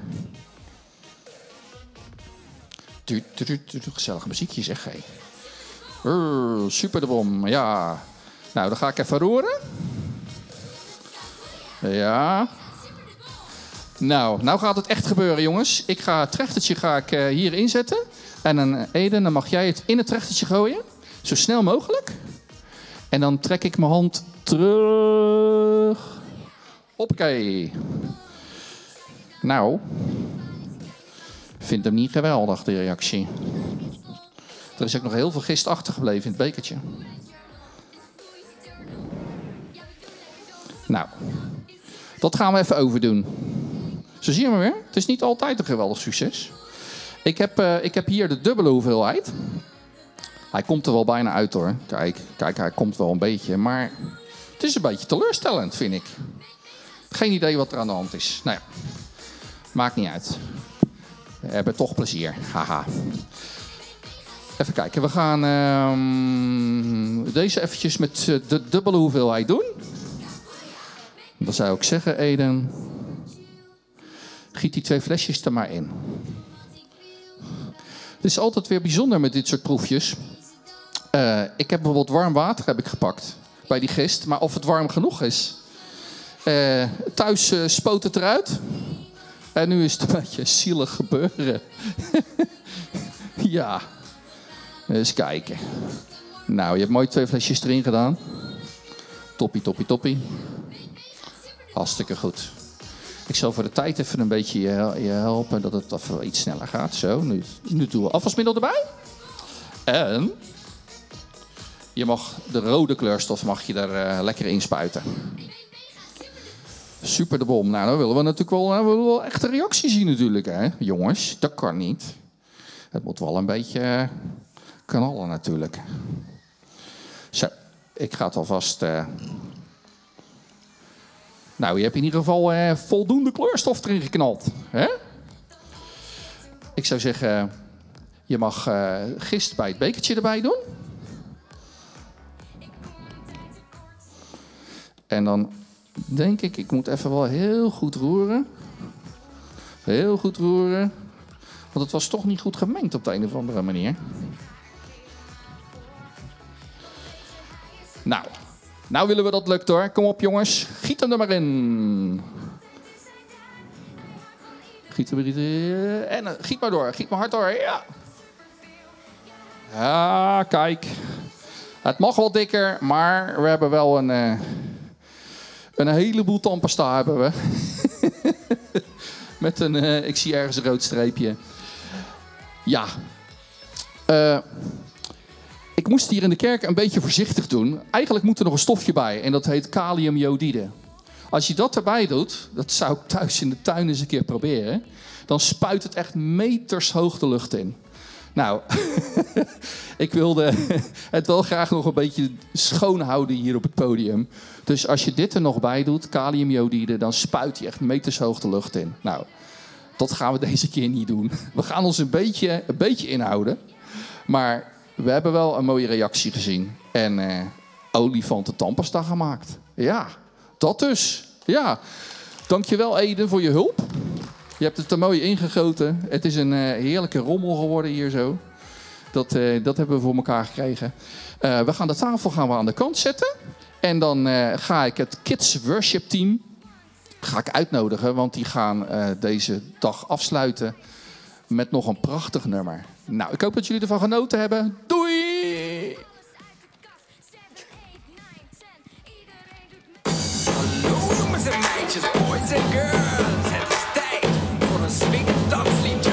Gezellig muziekje, zeg hé. Hey. Super de bom, ja. Nou, dan ga ik even roeren. Ja. Nou, nou gaat het echt gebeuren, jongens. Ik ga het trechtertje ga ik, uh, hier inzetten. En dan, Eden, dan mag jij het in het trechtertje gooien. Zo snel mogelijk. En dan trek ik mijn hand terug. Hoppakee. Nou. Vind hem niet geweldig, de reactie. Er is ook nog heel veel gist achtergebleven in het bekertje. Nou, dat gaan we even overdoen. Zo zien we weer. Het is niet altijd een geweldig succes. Ik heb, uh, ik heb hier de dubbele hoeveelheid. Hij komt er wel bijna uit, hoor. Kijk, kijk, hij komt wel een beetje. Maar het is een beetje teleurstellend, vind ik. Geen idee wat er aan de hand is. Nou ja, maakt niet uit. We hebben toch plezier. Haha. Even kijken. We gaan uh, deze eventjes met de dubbele hoeveelheid doen. Dan zou ik zeggen, Eden. Giet die twee flesjes er maar in. Het is altijd weer bijzonder met dit soort proefjes. Uh, ik heb bijvoorbeeld warm water heb ik gepakt bij die gist. Maar of het warm genoeg is. Uh, thuis uh, spoot het eruit. En nu is het een beetje zielig gebeuren. Ja. Eens kijken. Nou, je hebt mooi twee flesjes erin gedaan. Toppie, toppie, toppie. Hartstikke goed. Ik zal voor de tijd even een beetje je, je helpen dat het even iets sneller gaat. Zo, nu, nu doen we afwasmiddel erbij. En je mag de rode kleurstof mag je er uh, lekker in spuiten. Super de bom. Nou, dan willen we natuurlijk wel, uh, we willen wel echt een reactie zien natuurlijk, hè. Jongens, dat kan niet. Het moet wel een beetje uh, knallen natuurlijk. Zo, ik ga het alvast... Uh... Nou, je hebt in ieder geval uh, voldoende kleurstof erin geknald. Hè? Ik zou zeggen, je mag uh, gist bij het bekertje erbij doen. En dan denk ik, ik moet even wel heel goed roeren. Heel goed roeren. Want het was toch niet goed gemengd op de een of andere manier. Nou, nou willen we dat lukt hoor. Kom op jongens, giet hem er maar in. Giet hem erin. En uh, giet maar door, giet maar hard door. Ja. Ja, kijk. Het mag wel dikker, maar we hebben wel een... Uh, een heleboel tandpasta hebben we. Met een, uh, ik zie ergens een rood streepje. Ja. Uh, ik moest hier in de kerk een beetje voorzichtig doen. Eigenlijk moet er nog een stofje bij. En dat heet kaliumjodide. Als je dat erbij doet, dat zou ik thuis in de tuin eens een keer proberen. Dan spuit het echt meters hoog de lucht in. Nou, ik wilde het wel graag nog een beetje schoon houden hier op het podium. Dus als je dit er nog bij doet, kaliumjodide, dan spuit hij echt meters hoog de lucht in. Nou, dat gaan we deze keer niet doen. We gaan ons een beetje, een beetje inhouden. Maar we hebben wel een mooie reactie gezien. En uh, olifanten tandpasta gemaakt. Ja, dat dus. Ja, dankjewel Eden voor je hulp. Je hebt het er mooi ingegoten. Het is een uh, heerlijke rommel geworden hier zo. Dat, uh, dat hebben we voor elkaar gekregen. Uh, we gaan de tafel gaan we aan de kant zetten. En dan uh, ga ik het Kids Worship Team ga ik uitnodigen. Want die gaan uh, deze dag afsluiten met nog een prachtig nummer. Nou, ik hoop dat jullie ervan genoten hebben. Doei! Hallo jongens en meisjes, boys en girls. Het is tijd voor een swingend dansliedje.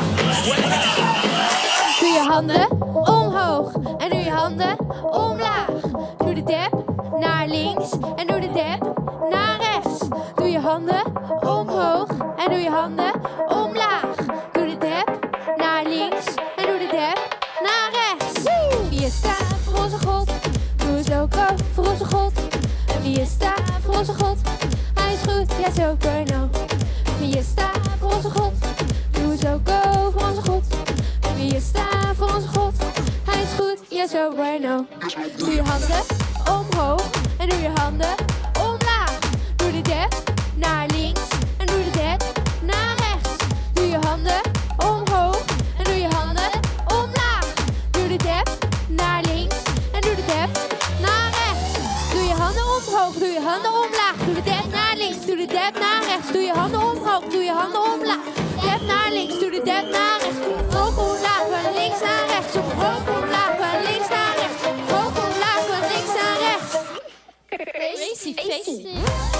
Doe je handen omhoog en doe je handen omlaag. Doe de dab naar links en doe de dab naar rechts. Doe je handen omhoog en doe je handen omlaag. Doe de dab naar links en doe de dab naar rechts. Wie is daar voor onze God? Doe het ook ook voor onze God. Wie is daar voor onze God? Hij is goed, ja zo kan je nou. Wie is daar voor onze God? Doe het ook ook voor onze God. Wie is daar voor onze God? Hij is goed, ja zo kan je nou. Doe je handen omhoog en doe je handen omlaag. Doe de dab naar links en doe de dab naar rechts. Doe je handen omhoog en doe je handen omlaag. Doe de dab naar links en doe de dab naar rechts. Doe je handen omhoog, doe je handen omlaag. Doe de dab naar links, doe de dab naar rechts. Doe je handen omhoog, doe je handen omlaag. Dab naar links, doe de dab naar rechts. Hoog omlaag, van links naar rechts. Hoog omlaag, van links naar rechts. Hoog omlaag, van links naar rechts. Crazy, crazy.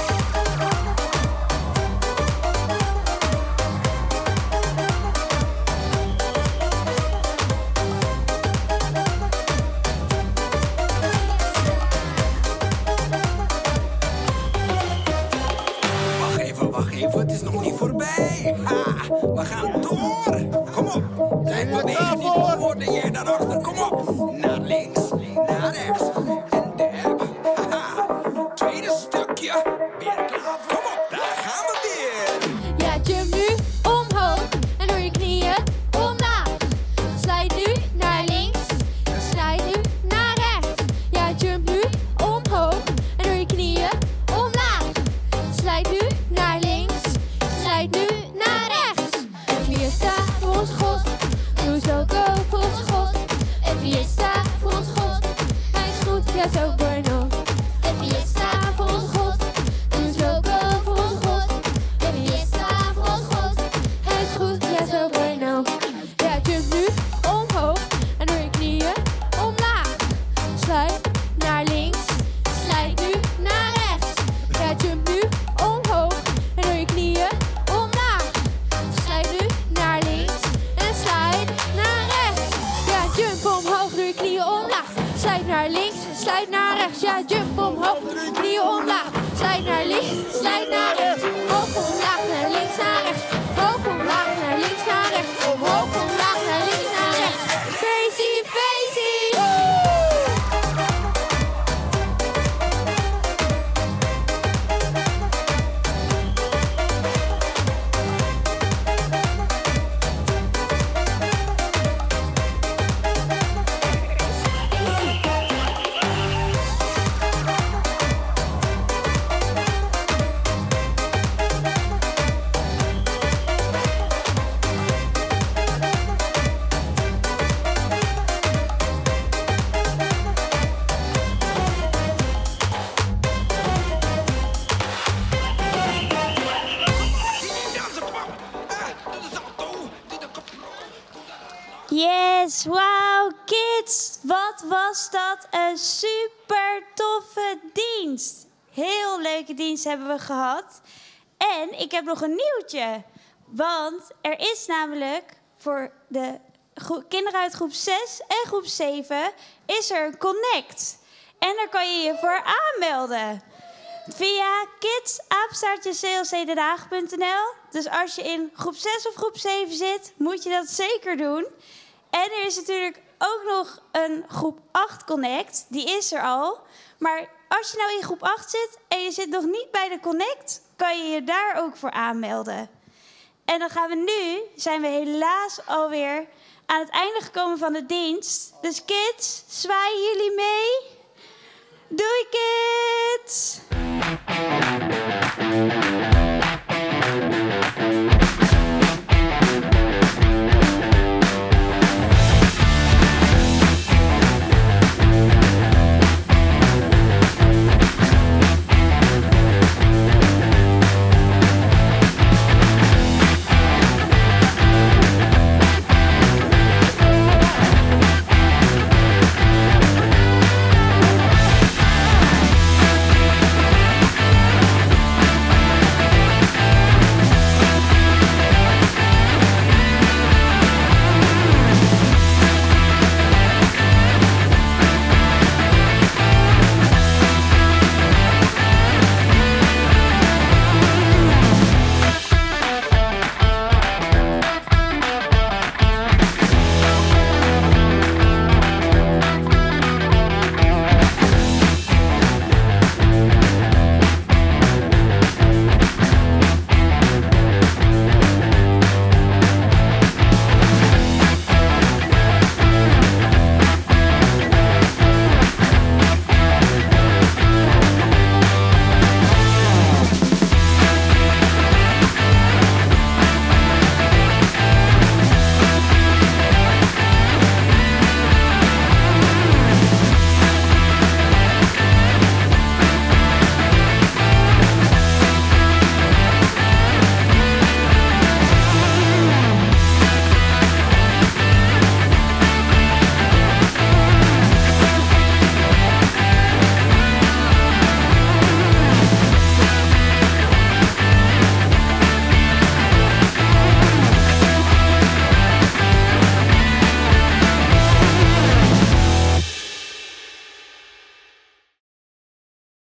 Het is nog niet voorbij. Ha, we gaan door. Kom op. Blijf bewegen. Niet hoorde jij daarachter. Kom op. Naar links, naar rechts. En dab. Haha. Tweede stukje. Weer klaar. Kom op. Daar gaan we weer. Ja, jump nu omhoog. En doe je knieën omlaag. Slijt nu naar links. Slijt nu naar rechts. Ja, jump nu omhoog. En doe je knieën omlaag. Slijt nu naar links. Slijt nu naar rechts. omhoog, knieën omlaag. Slijt naar links, slijt naar rechts. Hoog, omlaag, naar links, naar rechts. Hoog, omlaag, naar links, naar rechts. Omhoog, omlaag, naar links, naar rechts. Feestie, feestie. Yes, wauw, kids. Wat was dat een super toffe dienst. Heel leuke dienst hebben we gehad. En ik heb nog een nieuwtje. Want er is namelijk voor de gro- kinderen uit groep zes en groep zeven is er een Connect. En daar kan je je voor aanmelden. Via kids apenstaartje c l c den haag punt n l. Dus als je in groep zes of groep zeven zit, moet je dat zeker doen. En er is natuurlijk ook nog een groep acht Connect. Die is er al. Maar als je nou in groep acht zit en je zit nog niet bij de Connect, kan je je daar ook voor aanmelden. En dan gaan we nu, zijn we helaas alweer aan het einde gekomen van de dienst. Dus kids, zwaaien jullie mee? Doei kids!